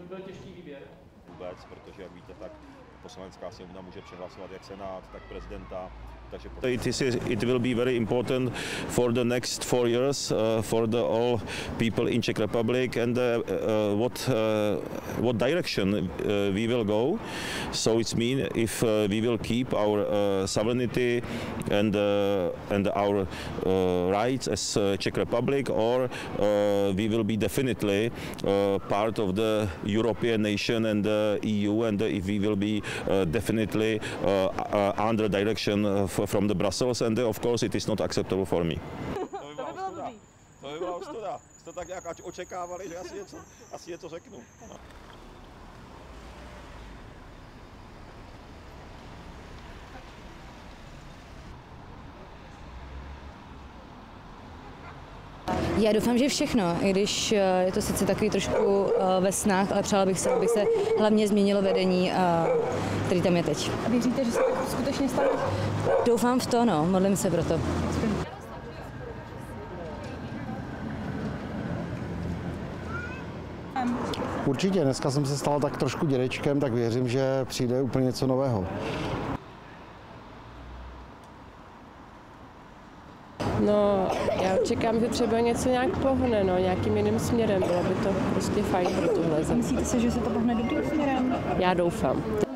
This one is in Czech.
by byl těžký výběr? Vůbec, protože jak víte, tak poslanecká sněmovna může přehlasovat jak senát, tak prezidenta. It will be very important for the next 4 years for all people in Czech Republic and what direction we will go. So it's mean if we will keep our sovereignty and our rights as Czech Republic, or we will be definitely part of the European nation and the EU, and if we will be definitely under direction from the Brussels, and of course it is not acceptable for me. To by byla ostuda. Jste tak nějak očekávali, že asi něco řeknu. No. Já doufám, že všechno, i když je to sice takový trošku ve snách, ale přála bych se, aby se hlavně změnilo vedení, který tam je teď. A věříte, že se tak skutečně stane? Doufám v to, no, modlím se pro to. Určitě, dneska jsem se stal tak trošku dědečkem, tak věřím, že přijde úplně něco nového. No, já čekám, že třeba něco nějak pohne, no, nějakým jiným směrem, bylo by to prostě fajn pro tuhle zemi. Myslíte si, že se to pohne dobrým směrem? Já doufám.